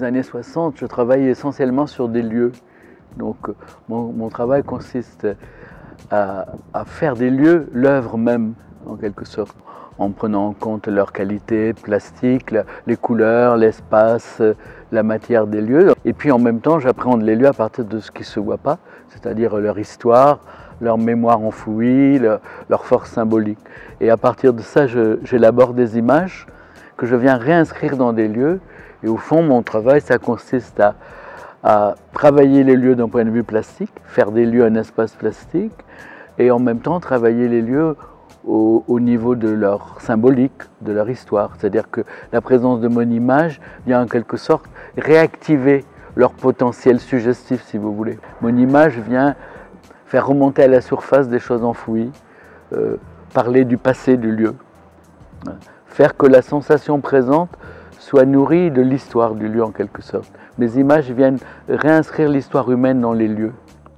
les années 60, je travaille essentiellement sur des lieux. Donc mon travail consiste à faire des lieux l'œuvre même, en quelque sorte, en prenant en compte leur qualité plastique, les couleurs, l'espace, la matière des lieux. Et puis en même temps, j'appréhende les lieux à partir de ce qui ne se voit pas, c'est-à-dire leur histoire, leur mémoire enfouie, leur force symbolique. Et à partir de ça, j'élabore des images que je viens réinscrire dans des lieux. Et au fond, mon travail, ça consiste à travailler les lieux d'un point de vue plastique, faire des lieux un espace plastique, et en même temps travailler les lieux au niveau de leur symbolique, de leur histoire. C'est-à-dire que la présence de mon image vient en quelque sorte réactiver leur potentiel suggestif, si vous voulez. Mon image vient faire remonter à la surface des choses enfouies, parler du passé du lieu, faire que la sensation présente soit nourrie de l'histoire du lieu en quelque sorte. Mes images viennent réinscrire l'histoire humaine dans les lieux.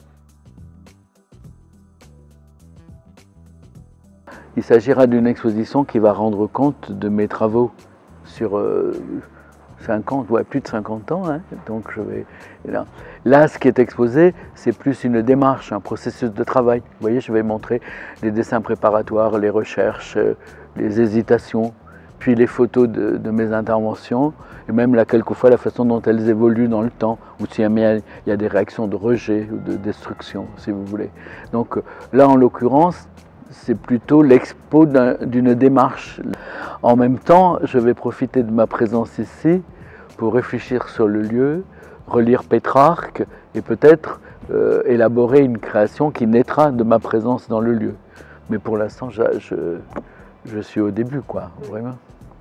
Il s'agira d'une exposition qui va rendre compte de mes travaux sur 50, ouais, plus de 50 ans. Hein. Donc là, ce qui est exposé, c'est plus une démarche, un processus de travail. Vous voyez, je vais montrer les dessins préparatoires, les recherches, les hésitations, puis les photos de mes interventions, et même là, quelquefois, la façon dont elles évoluent dans le temps, ou s'il y a des réactions de rejet ou de destruction, si vous voulez. Donc là, en l'occurrence, c'est plutôt l'expo d'une démarche. En même temps, je vais profiter de ma présence ici pour réfléchir sur le lieu, relire Pétrarque et peut-être élaborer une création qui naîtra de ma présence dans le lieu. Mais pour l'instant, je suis au début, quoi, vraiment.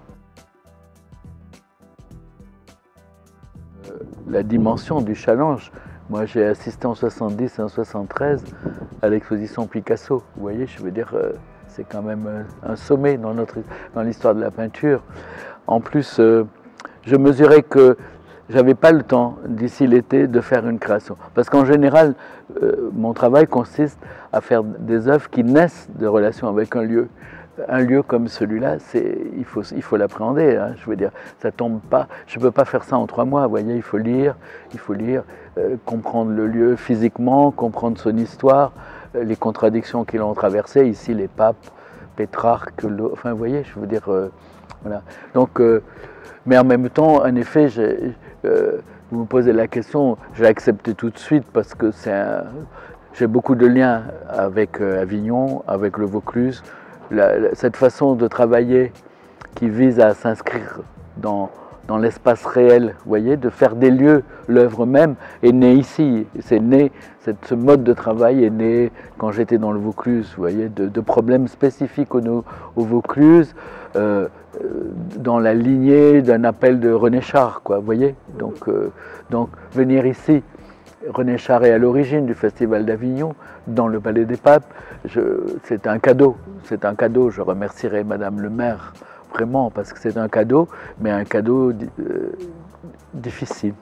La dimension du challenge. Moi, j'ai assisté en 70 et en 73 à l'exposition Picasso. Vous voyez, je veux dire, c'est quand même un sommet dans l'histoire de la peinture. En plus, je mesurais que j'avais pas le temps, d'ici l'été, de faire une création. Parce qu'en général, mon travail consiste à faire des œuvres qui naissent de relations avec un lieu. Un lieu comme celui-là, il faut l'appréhender. Hein, je veux dire, ça tombe pas. Je ne peux pas faire ça en 3 mois. Vous voyez, il faut lire, comprendre le lieu physiquement, comprendre son histoire, les contradictions qui l'ont traversé. Ici, les papes, Pétrarque, enfin, vous voyez, je veux dire, voilà. Donc, mais en même temps, en effet, vous me posez la question, j'ai accepté tout de suite parce que j'ai beaucoup de liens avec Avignon, avec le Vaucluse. Cette façon de travailler qui vise à s'inscrire dans l'espace réel, vous voyez, de faire des lieux l'œuvre même, est née ici. Ce mode de travail est né quand j'étais dans le Vaucluse, vous voyez, de problèmes spécifiques au Vaucluse, dans la lignée d'un appel de René Char, quoi, vous voyez. Donc venir ici, René Char est à l'origine du Festival d'Avignon, dans le Palais des Papes. C'est un cadeau, je remercierai Madame le maire, vraiment, parce que c'est un cadeau, mais un cadeau difficile.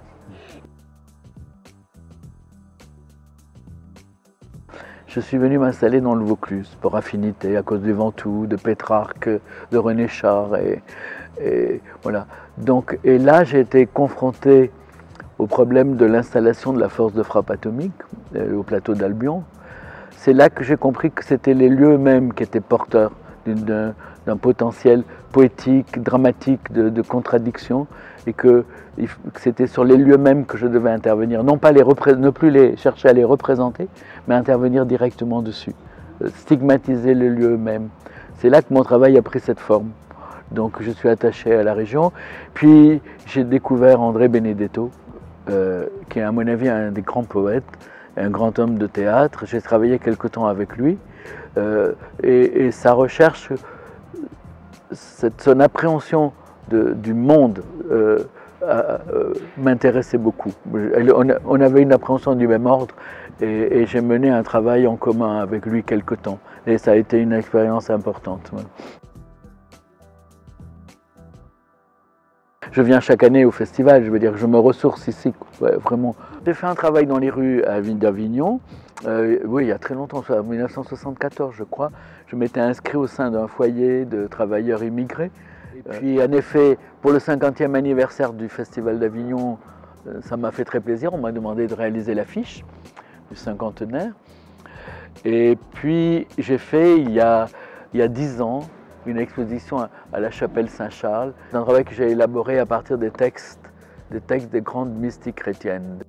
Je suis venu m'installer dans le Vaucluse, par affinité, à cause du Ventoux, de Pétrarque, de René Char, et voilà. Donc, et là, j'ai été confronté au problème de l'installation de la force de frappe atomique au plateau d'Albion. C'est là que j'ai compris que c'était les lieux eux-mêmes qui étaient porteurs d'un potentiel poétique, dramatique, de contradiction, et que c'était sur les lieux mêmes que je devais intervenir, non pas ne plus chercher à les représenter, mais intervenir directement dessus, stigmatiser les lieux eux-mêmes. C'est là que mon travail a pris cette forme. Donc je suis attaché à la région. Puis j'ai découvert André Benedetto, qui est à mon avis un des grands poètes, un grand homme de théâtre. J'ai travaillé quelque temps avec lui et sa recherche, son appréhension du monde m'intéressait beaucoup. On avait une appréhension du même ordre et j'ai mené un travail en commun avec lui quelque temps. Et ça a été une expérience importante. Je viens chaque année au festival, je veux dire que je me ressource ici, ouais, vraiment. J'ai fait un travail dans les rues d'Avignon, oui, il y a très longtemps, en 1974 je crois. Je m'étais inscrit au sein d'un foyer de travailleurs immigrés Puis en effet, pour le 50e anniversaire du Festival d'Avignon, ça m'a fait très plaisir. On m'a demandé de réaliser l'affiche du cinquantenaire. Et puis j'ai fait il y a 10 ans une exposition à la chapelle Saint-Charles, un travail que j'ai élaboré à partir des textes des grandes mystiques chrétiennes.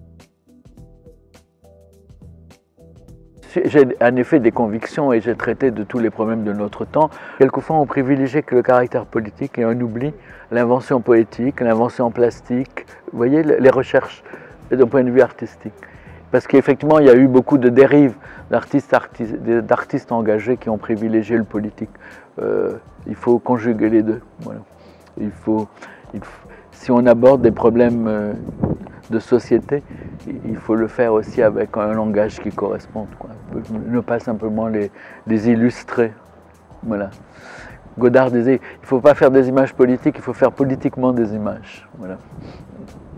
J'ai en effet des convictions et j'ai traité de tous les problèmes de notre temps. Quelquefois on privilégie que le caractère politique et on oublie l'invention poétique, l'invention plastique, vous voyez, les recherches d'un point de vue artistique. Parce qu'effectivement il y a eu beaucoup de dérives d'artistes engagés qui ont privilégié le politique. Il faut conjuguer les deux. Voilà. Si on aborde des problèmes de société, il faut le faire aussi avec un langage qui corresponde, quoi. Ne pas simplement les illustrer. Voilà. Godard disait, il ne faut pas faire des images politiques, il faut faire politiquement des images. Voilà.